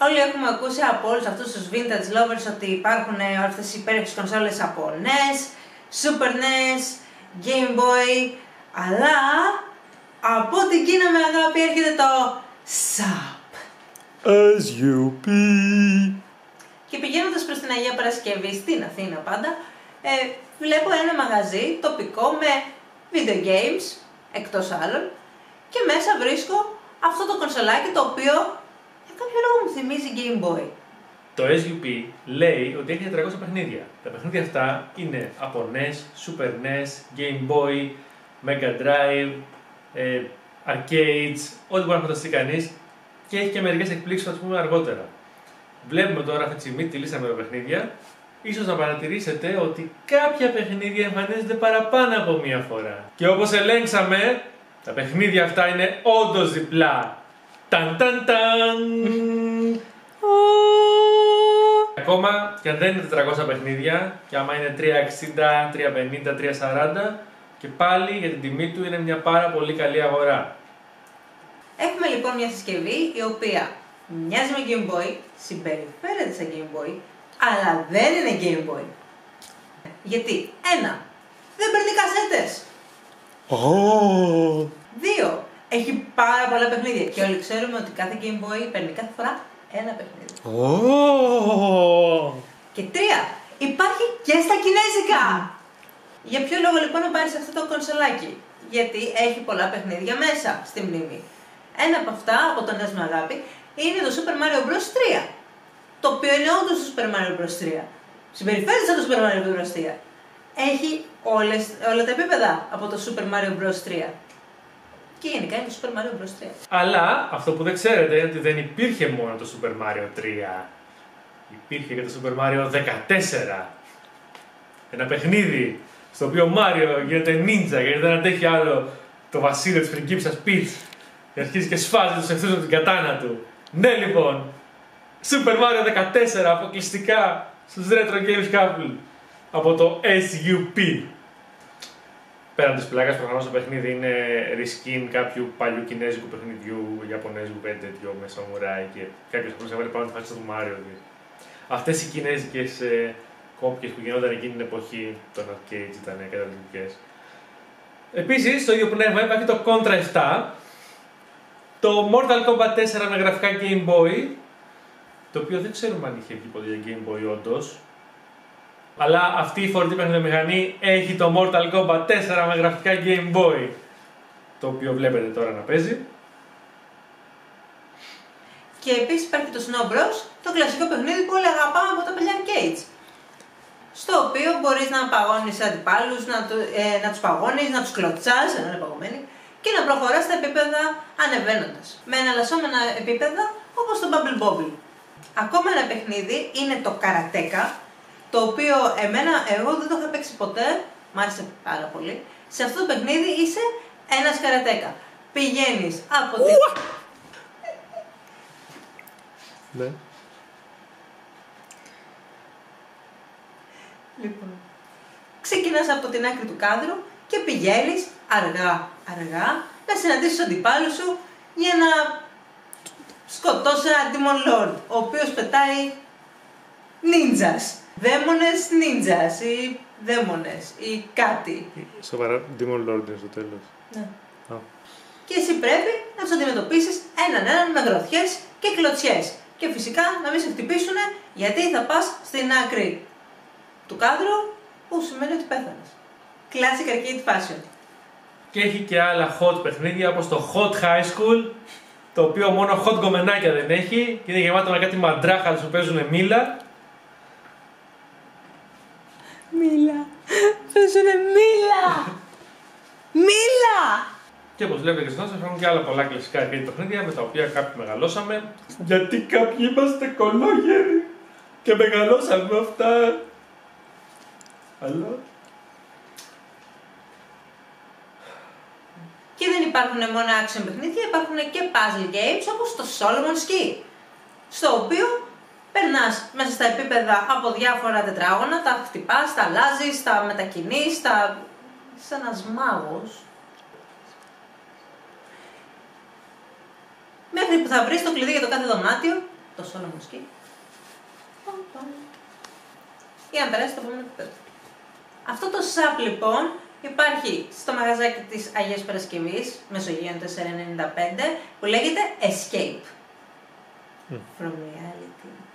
Όλοι έχουμε ακούσει από όλους αυτούς τους vintage lovers ότι υπάρχουν αυτές οι υπέροχες κονσόλες από NES, Super NES, Game Boy, αλλά από την Κίνα με αγάπη έρχεται το SUP. SUP. Και πηγαίνοντας προς την Αγία Παρασκευή στην Αθήνα πάντα, βλέπω ένα μαγαζί τοπικό με video games, εκτός άλλων, και μέσα βρίσκω αυτό το κονσολάκι το οποίο για κάποιο λόγο μου θυμίζει Game Boy. Το SUP λέει ότι έχει 400 παιχνίδια. Τα παιχνίδια αυτά είναι από NES, Super NES, Game Boy, Mega Drive, arcades, ό,τι μπορεί να φανταστεί κανείς, και έχει και μερικές εκπλήξεις που θα τις πούμε αργότερα. Βλέπουμε τώρα αυτή τη στιγμή τη λίστα με τα παιχνίδια. Ίσως να παρατηρήσετε ότι κάποια παιχνίδια εμφανίζονται παραπάνω από μία φορά. Και όπως ελέγξαμε, τα παιχνίδια αυτά είναι όντως διπλά. Ταν ταν ταν! Ακόμα και αν δεν είναι 400 παιχνίδια, και άμα είναι 360, 350, 340, και πάλι για την τιμή του είναι μια πάρα πολύ καλή αγορά. Έχουμε λοιπόν μια συσκευή η οποία μοιάζει με Game Boy, συμπεριφέρεται σαν Game Boy, αλλά δεν είναι Game Boy. Γιατί, 1. Δεν παίρνει κασέτες. 2. Έχει πάρα πολλά παιχνίδια και όλοι ξέρουμε ότι κάθε Game Boy παίρνει κάθε φορά ένα παιχνίδι. Και 3. Υπάρχει και στα κινέζικα. Για ποιο λόγο λοιπόν να πάρεις αυτό το κονσολάκι? Γιατί έχει πολλά παιχνίδια μέσα στη μνήμη. Ένα από αυτά, από το NES με αγάπη, είναι το Super Mario Bros. 3. Το οποίο είναι όντως το Super Mario Bros. 3. Συμπεριφέρεται σαν το Super Mario Bros. 3. Έχει όλα τα επίπεδα από το Super Mario Bros. 3. Και γενικά είναι το Super Mario Bros. 3. Αλλά αυτό που δεν ξέρετε είναι ότι δεν υπήρχε μόνο το Super Mario 3. Υπήρχε και το Super Mario 14. Ένα παιχνίδι στο οποίο ο Μάριο γίνεται νίντζα γιατί δεν αντέχει άλλο το βασίλειο της πριγκίψας Peach και αρχίζει και σφάζει τους εχθρούς με την κατάνα του. Ναι λοιπόν, Super Mario 14 αποκλειστικά στους Retro Games Couple από το SUP. Πέραν της πλάκας, προφανώς το παιχνίδι είναι reskin κάποιου παλιού κινέζικου παιχνιδιού, ιαπωνέζικου τέτοιο με σαμουράι και κάποιος απλώς έβαλε πάνω τη φάση του Μάριο. Αυτές οι κινέζικες κόπιες που γινόταν εκείνη την εποχή των arcades ήταν καταλητικές. Επίσης, στο ίδιο πνεύμα υπάρχει το Contra 7, το Mortal Kombat 4 με γραφικά Game Boy, το οποίο δεν ξέρουμε αν είχε βγει ποτέ για Game Boy όντως. Αλλά αυτή η φορητή παιχνιδομηχανή έχει το Mortal Kombat 4 με γραφικά Game Boy, το οποίο βλέπετε τώρα να παίζει. Και επίσης υπάρχει το Snow Bros, το κλασικό παιχνίδι που όλοι αγαπάμε από τα παλιά arcades. Στο οποίο μπορείς να παγώνεις αντιπάλους, να τους παγώνεις, να τους κλωτσάς, ενώ είναι παγωμένοι, και να προχωράς στα επίπεδα ανεβαίνοντας. Με εναλλασσόμενα επίπεδα όπως το Bubble Bobble. Ακόμα ένα παιχνίδι είναι το Karateka, το οποίο εγώ δεν το είχα παίξει ποτέ, μ' άρεσε πάρα πολύ. Σε αυτό το παιχνίδι είσαι ένας Karateka. Πηγαίνεις από την... Ναι. Λοιπόν, ξεκινάς από την άκρη του κάδρου και πηγαίνεις αργά να συναντήσεις τον αντιπάλο σου για να σκοτώσει έναν Demon Lord, ο οποίος πετάει νίντζας, δαίμονες νίντζας ή δαίμονες ή κάτι. Σοβαρά, Demon Lord είναι στο τέλος. Ναι. Και εσύ πρέπει να τους αντιμετωπίσεις έναν με γροθιές και κλωτσιές. Και φυσικά να μην σε χτυπήσουν γιατί θα πας στην άκρη του κάδρου, που σημαίνει ότι πέθανες. Classic arcade fashion. Και έχει και άλλα hot παιχνίδια όπως το Hot High School, το οποίο μόνο hot γκομενάκια δεν έχει και είναι γεμάτο με κάτι μαντράχαλες που παίζουν μήλα. Μήλα! Παίζουνε μήλα! Μήλα! Και όπως βλέπετε και στο σας υπάρχουν και άλλα πολλά κλασικά arcade παιχνίδια με τα οποία κάποιοι μεγαλώσαμε. Γιατί κάποιοι είμαστε κολόγεροι και μεγαλώσαμε με αυτά. Αλλά... Και δεν υπάρχουν μόνο action παιχνίδια, υπάρχουν και puzzle games όπως το Solomon Ski, στο οποίο περνάς μέσα στα επίπεδα από διάφορα τετράγωνα, τα χτυπάς, τα αλλάζεις, τα μετακινείς, σαν ένας μάγος. Μέχρι που θα βρεις το κλειδί για το κάθε δωμάτιο το solo μουσική. Για να περάσει το επόμενο επίπεδο. Αυτό το SAP λοιπόν υπάρχει στο μαγαζάκι της Αγίας Παρασκευής, Μεσογείων 495, που λέγεται Escape from Reality.